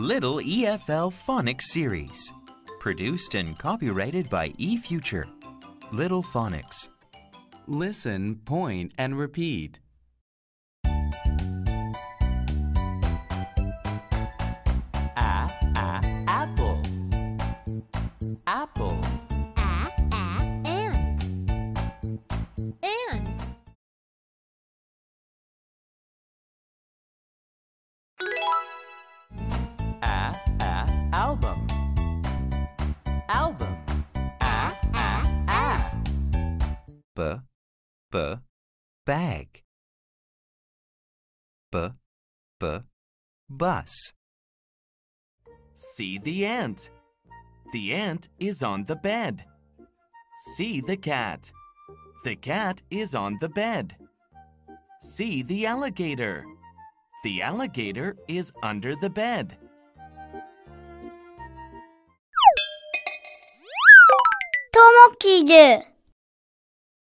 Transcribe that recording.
Little EFL Phonics Series. Produced and copyrighted by eFuture. Little Phonics. Listen, point, and repeat. Apple. Apple. Ant. Album. Album. Bag. Bus. See the ant. The ant is on the bed. See the cat. The cat is on the bed. See the alligator. The alligator is under the bed. 토목 퀴즈.